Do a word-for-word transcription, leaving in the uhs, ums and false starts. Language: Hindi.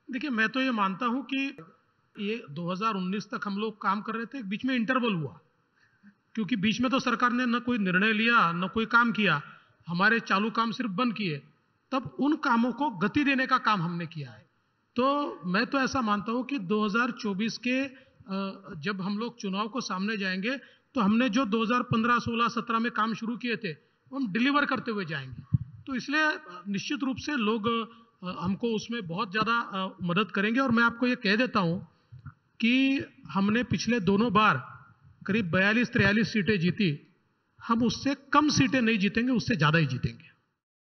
देखिए, मैं तो ये मानता हूं कि ये दो हज़ार उन्नीस तक हम लोग काम कर रहे थे, बीच में इंटरवल हुआ, क्योंकि बीच में तो सरकार ने न कोई निर्णय लिया न कोई काम किया, हमारे चालू काम सिर्फ बंद किए। तब उन कामों को गति देने का काम हमने किया है। तो मैं तो ऐसा मानता हूं कि दो हज़ार चौबीस के अ, जब हम लोग चुनाव को सामने जाएंगे, तो हमने जो दो हज़ार पंद्रह, सोलह, सत्रह में काम शुरू किए थे, वो हम डिलीवर करते हुए जाएंगे। तो इसलिए अ, निश्चित रूप से लोग अ, हमको उसमें बहुत ज़्यादा अ, मदद करेंगे। और मैं आपको ये कह देता हूं कि हमने पिछले दोनों बार करीब बयालीस तिरयालीस सीटें जीती। हम उससे कम सीटें नहीं जीतेंगे, उससे ज़्यादा ही जीतेंगे।